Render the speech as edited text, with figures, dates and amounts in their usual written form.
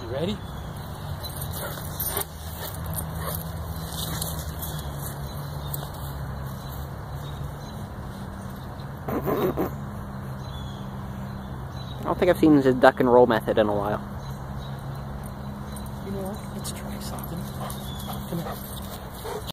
ready? I don't think I've seen the duck and roll method in a while. You know what? Let's try something. Come here.